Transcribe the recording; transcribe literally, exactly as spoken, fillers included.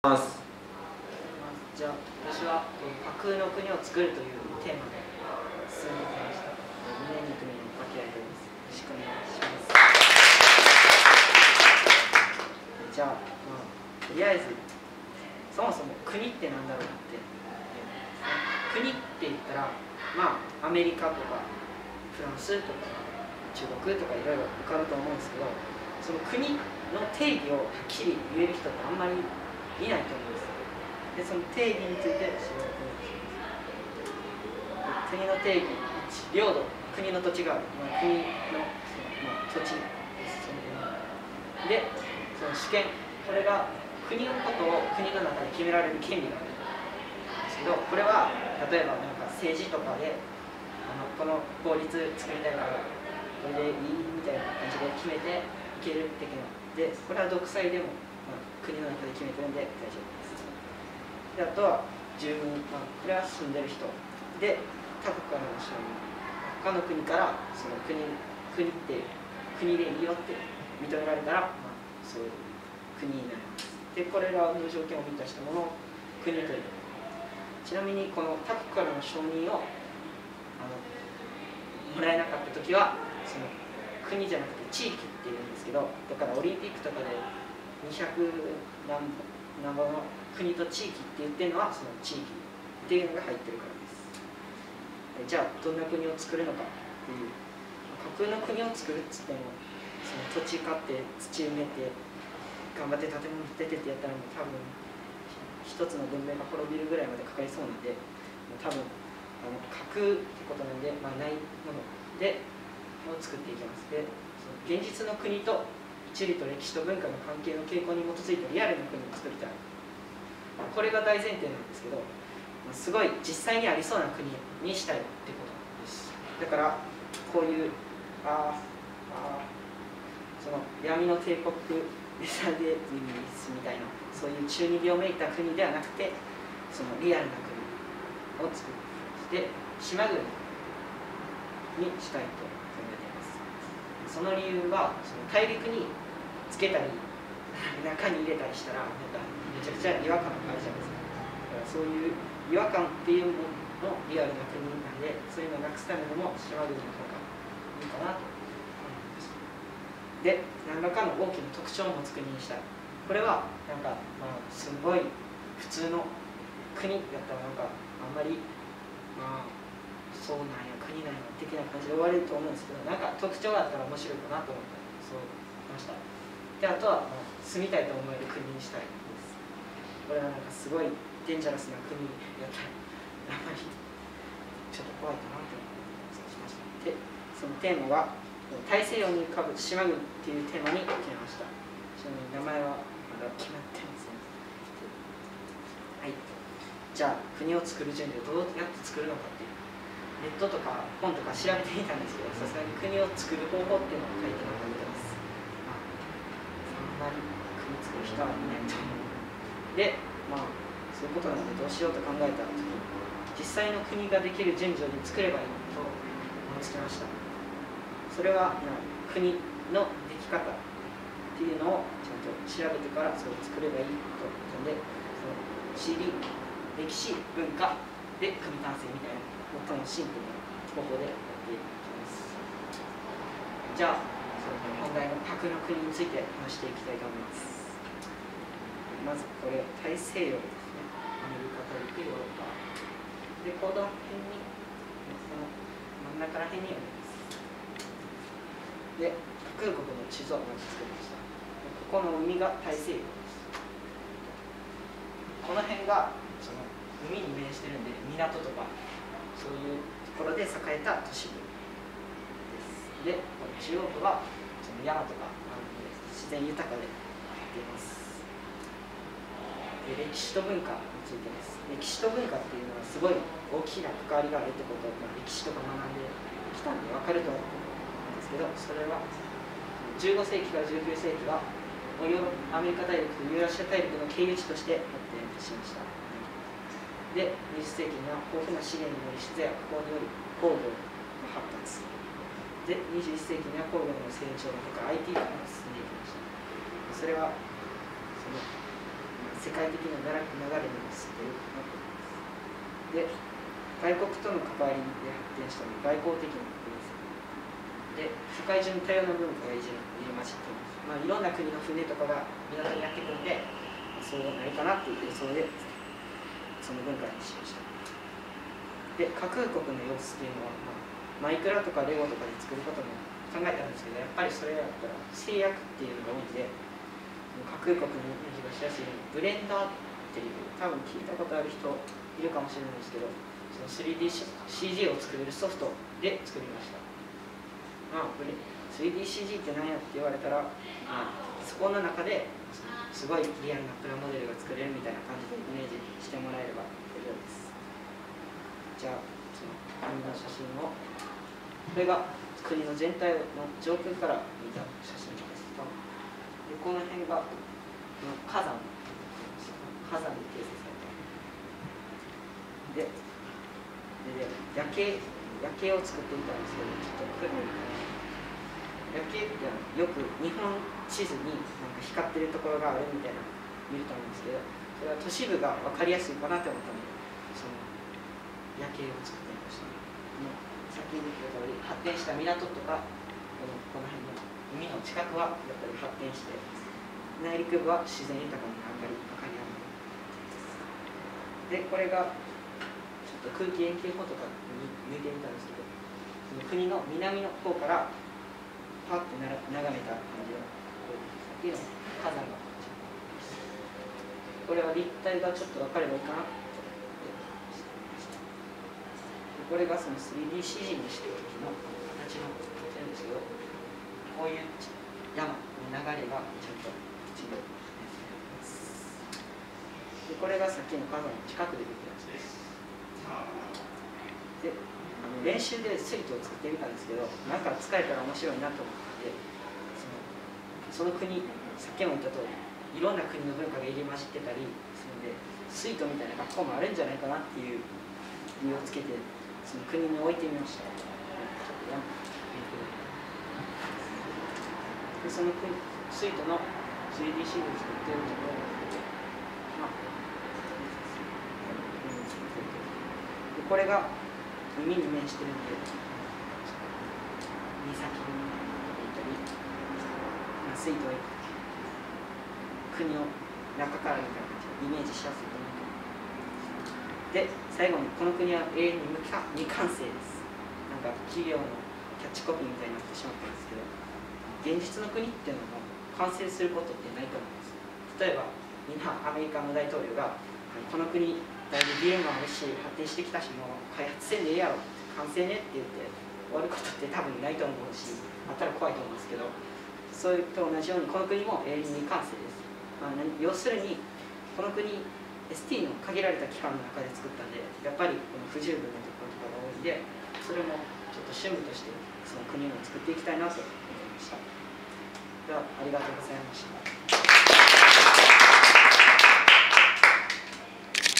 ます。じゃあ私は架空の国を作るというテーマで進んできました。胸に国の脇合です。よろしくお願いします。じゃあ、まあ、とりあえずそもそも国ってなんだろうって、国って言ったらまあアメリカとかフランスとか中国とかいろいろ浮かぶと思うんですけど、その国の定義をはっきり言える人ってあんまりいないと思うんです。で、その定義について調べていきます。国の定義、領土、国の土地がある、まあ、国の、まあ、土地です。そので、その主権、これが国のことを国の中で決められる権利があるんですけど、これは例えばなんか政治とかであのこの法律作りたいからこれでいいみたいな感じで決めていける的な。で、これは独裁でも、まあ、国の中で決めてるんで大丈夫です。で、あとは住民、まあ、これは住んでる人で、他国からの承認、他の国からその国国って国でいいよって認められたら、まあ、そういう国になります。で、これらの条件を満たしたものを国という。ちなみにこの他国からの承認をあのもらえなかった時はその国じゃなくて地域っていうんですけど、だからオリンピックとかでにひゃく何ぼの国と地域って言ってるのはその地域っていうのが入ってるからです。じゃあどんな国を作るのかっていう、架空の国を作るっつってもその土地買って土埋めて頑張って建物建ててやったらもう多分一つの文明が滅びるぐらいまでかかりそうなんで、もう多分あの架空ってことなんで、まあ、ないものでを作っていきます。で、その現実の国と地理と歴史と文化の関係の傾向に基づいてリアルな国を作りたい。これが大前提なんですけど、すごい実際にありそうな国にしたいってことです。だからこういうああその闇の帝国エサデミスみたいなそういう中二病めいた国ではなくて、そのリアルな国を作って島国にしたいと考えています。その理由はその大陸につけたり中に入れたりしたらなんかめちゃくちゃ違和感があるじゃないですか。だからそういう違和感っていうもののリアルな国なんで、そういうのをなくすためにも島国の方がいいかなと思いました。で、何らかの大きな特徴を持つ国にしたい。これはなんか、まあ、すごい普通の国だったらなんかあんまりまあそうなんや国なんや的な感じで終われると思うんですけど、なんか特徴があったら面白いかなと思ってそうしました。で、あとは、まあ、住みたいと思える国にしたいです。これはなんかすごいデンジャラスな国やったらあんまりちょっと怖いかなと思ってそうしました。で、そのテーマは大西洋に浮かぶ島国っていうテーマに決めました。ちなみに名前はまだ決まってません。はい。じゃあ国を作る順序をどうやって作るのかっていう、ネットとか本とか調べてみたんですけど、さすがに国を作る方法っていうのを書いてなかったです。まあ、そんなに国作る人はいないと思う。で、まあそういうことなのでどうしようと考えた時に実際の国ができる順序に作ればいいと思いつきました。それは国のでき方っていうのをちゃんと調べてからそれを作ればいいと思ったので、その地理、歴史、文化で組単成みたいな最もシンプルな方法でやっていきます。じゃあその本題の架空の国について話していきたいと思います。まずこれ大西洋ですね。アメリカ大陸、ヨーロッパで、この辺にこの真ん中ら辺にあります。で、架空国の地図をまず作りました。ここの海が大西洋です。この辺がその海に面してるんで港とかそういうところで栄えた都市部です。で、この中央部はその山とか自然豊かで出ます。で、歴史と文化についてです。歴史と文化っていうのはすごい大きな関わりがあるってことを、まあ、歴史とか学んできたんで分かると思うんですけど、それはじゅうごせいきからじゅうきゅうせいきはヨーロアメリカ大陸とユーラシア大陸の経由地として発展しました。で、にじゅっせいきには豊富な資源により質や加工により工業が発達。で、にじゅういっせいきには工業の成長とか アイティー が進んでいきました。それはその世世界的な流れにも進んでいるかなと思います。で、外国との関わりで発展したの外交的な国です。で、世界中に多様な文化が入り混じっています。まあ、いろんな国の船とかが港にやってくるんで、まあ、そうなるかなっていう予想でその文化にしました。で、架空国の様子っていうのは、まあ、マイクラとかレゴとかで作ることも考えたんですけど、やっぱりそれだったら制約っていうのが多いんで、架空国のイメージがしやすいようにブレンダーっていう、多分聞いたことある人いるかもしれないですけど、その スリーディーシージー を作れるソフトで作りました。まあ、スリーディーシージー って何やって言われたら、まあ、そこの中ですごいリアルなプラモデルが作れるみたいな感じでイメージしてもらえれば大丈夫です。じゃあ、その国の写真を、これが国の全体の上空から見た写真ですと、でこの辺が火山、火山で形成された。で、で夜景、夜景を作ってみたんですけど、ちょっと黒い夜景ってよく日本地図になんか光ってるところがあるみたいなの見ると思うんですけど、それは都市部が分かりやすいかなと思ったので、その夜景を作ってみました。さっき言った通り発展した港とかこの、この辺の海の近くはやっぱり発展して、内陸部は自然豊かにあんまり分かりやすい。で、これがちょっと空気遠近法とかに抜いてみたんですけど、その国の南の方からパッと眺めた感じのさっきの火山が、これは立体がちょっと分かればいいかな。これがその スリーディーシージー にしてる時の形の形なんですけど、こういう山の流れがちゃんと一部で、これがさっきの火山の近くでできるやつです。で、あの練習でスイートを作ってみたんですけど、なんか使えたら面白いなと思って、その、その国、さっきも言った通りいろんな国の文化が入り混じってたりするので、スイートみたいな学校もあるんじゃないかなっていう理由をつけてその国に置いてみました。で、その国スイートの スリーディーシー で作っているところ、まあ、でこれが海に面してるんで、岬に行ったり、まあ、スイートを国の中から見た感じイメージしやすいと思う。で、最後にこの国は永遠に未完成です。なんか企業のキャッチコピーみたいになってしまったんですけど、現実の国っていうのも完成することってないと思うんです。例えばみんなアメリカの大統領がこの国だいぶビルもあるし発展してきたしもう開発せんでええやろ完成ねって言って終わることって多分ないと思うし、あったら怖いと思うんですけど、それと同じようにこの国も永遠に未完成です。まあ、要するにこの国エスティー の限られた期間の中で作ったんで、やっぱりこの不十分なところとかが多いんで、それもちょっと趣味としてその国を作っていきたいなと思いました。では、ありがとうございました。